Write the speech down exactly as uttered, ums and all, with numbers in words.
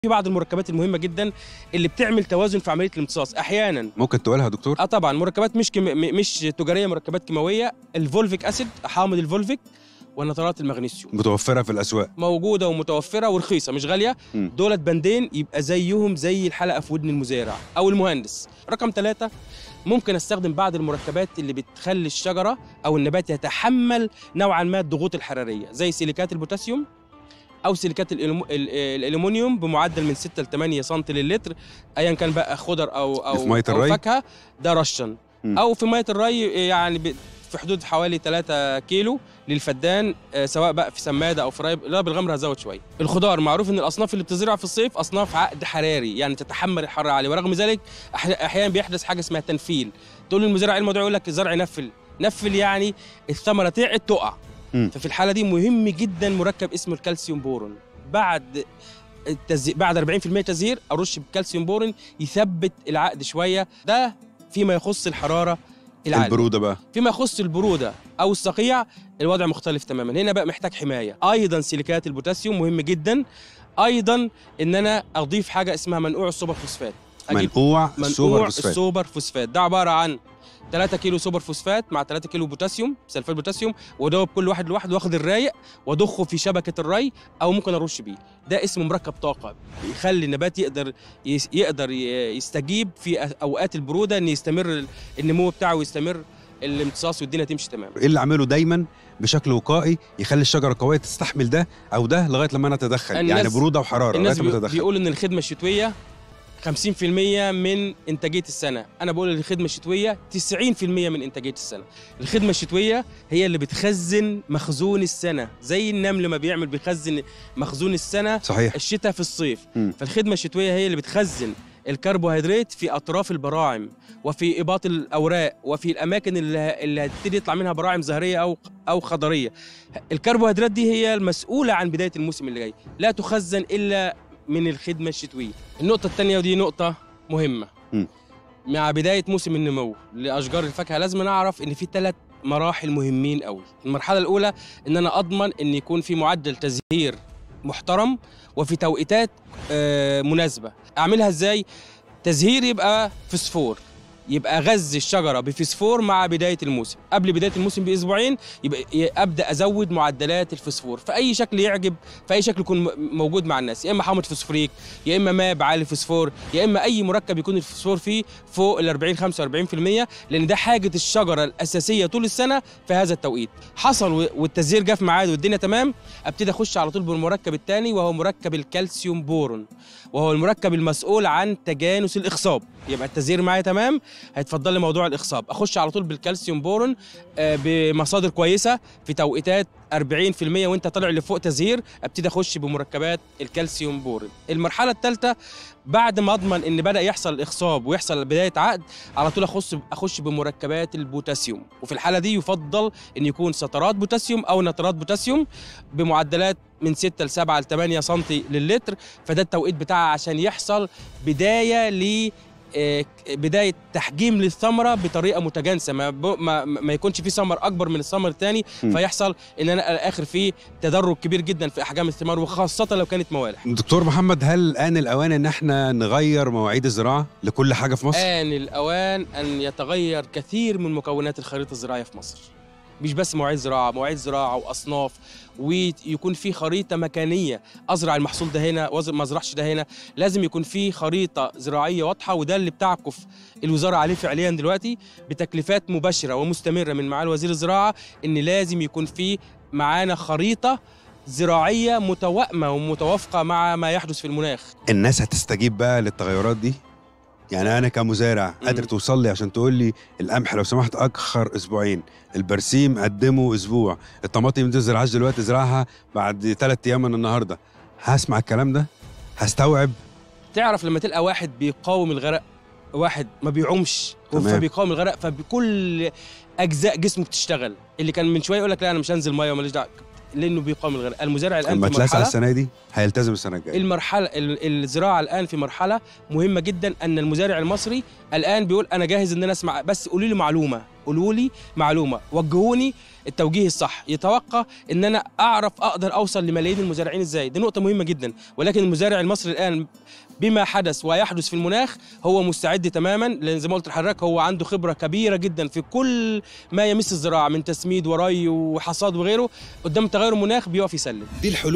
في بعض المركبات المهمه جدا اللي بتعمل توازن في عمليه الامتصاص احيانا. ممكن تقولها يا دكتور؟ اه طبعا مركبات مش كم... مش تجاريه، مركبات كيماويه. الفولفيك اسيد، حامض الفولفيك، ونترات المغنيسيوم متوفره في الاسواق، موجوده ومتوفره ورخيصه مش غاليه. م. دولت بندين يبقى زيهم زي الحلقه في ودن المزارع او المهندس. رقم ثلاثة، ممكن استخدم بعض المركبات اللي بتخلي الشجره او النبات يتحمل نوعا ما الضغوط الحراريه، زي سيليكات البوتاسيوم او سيليكات الالومنيوم بمعدل من ستة ل ثمانية سم للتر، ايا كان بقى خضر او او, في مية أو الري؟ فاكهه. ده رشا. م. او في ميه الري يعني في حدود حوالي ثلاثة كيلو للفدان، سواء بقى في سماده او في ري. لا بالغمر هزود شويه. الخضار معروف ان الاصناف اللي بتزرع في الصيف اصناف عقد حراري، يعني تتحمل الحر عالي، ورغم ذلك احيانا بيحدث حاجه اسمها تنفيل. تقول للمزارع الموضوع يقول لك الزرع نفل. نفل يعني الثمره تعد تقع. م. ففي الحاله دي مهم جدا مركب اسمه الكالسيوم بورون. بعد التزي... بعد أربعين بالمئة تزهير ارش بكالسيوم بورون يثبت العقد شويه. ده فيما يخص الحراره العاليه. البروده بقى، فيما يخص البروده او الصقيع الوضع مختلف تماما. هنا بقى محتاج حمايه. ايضا سيليكات البوتاسيوم مهم جدا. ايضا ان انا اضيف حاجه اسمها منقوع السوبر فوسفات. منقوع السوبر فوسفات. السوبر فوسفات ده عباره عن ثلاثة كيلو سوبر فوسفات مع ثلاثة كيلو بوتاسيوم، سلفات بوتاسيوم، وادوب كل واحد لوحده واخد الرايق واضخه في شبكه الري او ممكن ارش بيه. ده اسمه مركب طاقه، يخلي النبات يقدر يقدر يستجيب في اوقات البروده، ان يستمر النمو بتاعه ويستمر الامتصاص والدنيا تمشي تمام. ايه اللي اعمله دايما بشكل وقائي يخلي الشجره قويه تستحمل ده او ده لغايه لما انا اتدخل؟ يعني بروده وحراره الناس لغايه ما اتدخل. بيقول ان الخدمه الشتويه خمسين بالمئة من انتاجيه السنه، انا بقول الخدمه الشتويه تسعين بالمئة من انتاجيه السنه. الخدمه الشتويه هي اللي بتخزن مخزون السنه، زي النمل ما بيعمل بيخزن مخزون السنه. صحيح. الشتاء في الصيف. م. فالخدمه الشتويه هي اللي بتخزن الكربوهيدرات في اطراف البراعم وفي اباط الاوراق وفي الاماكن اللي اللي هتبتدي يطلع منها براعم زهريه او او خضريه. الكربوهيدرات دي هي المسؤوله عن بدايه الموسم اللي جاي، لا تخزن الا من الخدمه الشتويه. النقطه الثانيه ودي نقطه مهمه، م. مع بدايه موسم النمو لاشجار الفاكهه لازم نعرف ان في ثلاث مراحل مهمين قوي. المرحله الاولى ان انا اضمن ان يكون في معدل تزهير محترم وفي توقيتات آه مناسبه. اعملها ازاي؟ تزهير يبقى فسفور، يبقى غذي الشجره بفسفور مع بدايه الموسم. قبل بدايه الموسم باسبوعين يبقى ابدا ازود معدلات الفسفور في اي شكل يعجب، في اي شكل يكون موجود مع الناس، يا اما حامض فوسفوريك، يا اما ماب عالي الفسفور، يا اما اي مركب يكون الفسفور فيه فوق ال أربعين خمسة وأربعين بالمئة، لان ده حاجه الشجره الاساسيه طول السنه في هذا التوقيت. حصل والتزهير جه في ميعاده والدنيا تمام، ابتدي اخش على طول بالمركب الثاني وهو مركب الكالسيوم بورون، وهو المركب المسؤول عن تجانس الاخصاب. يبقى التزهير معايا تمام، هيتفضل لي موضوع الاخصاب. اخش على طول بالكالسيوم بورون بمصادر كويسه في توقيتات أربعين بالمئة وانت طالع لفوق تزهير، ابتدي اخش بمركبات الكالسيوم بورون. المرحله الثالثه بعد ما اضمن ان بدا يحصل الاخصاب ويحصل بدايه عقد، على طول اخش اخش بمركبات البوتاسيوم. وفي الحاله دي يفضل ان يكون سترات بوتاسيوم او نترات بوتاسيوم بمعدلات من ستة ل سبعة ل ثمانية سم للتر. فده التوقيت بتاعها عشان يحصل بدايه ل بدايه تحجيم للثمره بطريقه متجانسه، ما, ما ما يكونش في ثمر اكبر من الثمر الثاني، فيحصل ان انا الاخر فيه تدرج كبير جدا في احجام الثمار، وخاصه لو كانت موالح. دكتور محمد، هل الان الاوان ان احنا نغير مواعيد الزراعه لكل حاجه في مصر؟ آن الاوان ان يتغير كثير من مكونات الخريطه الزراعيه في مصر، مش بس مواعيد زراعه، مواعيد زراعه واصناف، ويكون في خريطه مكانيه. ازرع المحصول ده هنا ما ازرعش ده هنا، لازم يكون في خريطه زراعيه واضحه. وده اللي بتعكف الوزاره عليه فعليا دلوقتي بتكليفات مباشره ومستمره من معالي وزير الزراعه، ان لازم يكون في معانا خريطه زراعيه متوائمه ومتوافقه مع ما يحدث في المناخ. الناس هتستجيب بقى للتغيرات دي؟ يعني انا كمزارع قادر توصل لي عشان تقول لي القمح لو سمحت اخر اسبوعين، البرسيم قدمه اسبوع، الطماطم دي تزرعهاش دلوقتي ازرعها بعد ثلاث ايام من النهارده، هسمع الكلام ده؟ هستوعب؟ تعرف لما تلقى واحد بيقاوم الغرق، واحد ما بيعومش فبيقاوم الغرق، فبكل اجزاء جسمه بتشتغل. اللي كان من شويه يقول لك لا انا مش هنزل ميه وماليش دعوه، لانه بيقاوم الغرق. المزارع الان لما في مرحله اتلسع السنه دي هيلتزم السنه الجايه. المرحله الزراعه الان في مرحله مهمه جدا، ان المزارع المصري الان بيقول انا جاهز ان انا اسمع، بس قولوا لي معلومه. قولوا لي معلومه، وجهوني التوجيه الصح، يتوقع ان انا اعرف اقدر اوصل لملايين المزارعين ازاي. دي نقطه مهمه جدا. ولكن المزارع المصري الان بما حدث ويحدث في المناخ هو مستعد تماما، لان زي ما قلت لحضرتك هو عنده خبره كبيره جدا في كل ما يمس الزراعه من تسميد وري وحصاد وغيره. قدام تغير المناخ بيقف يسلم. دي الحلول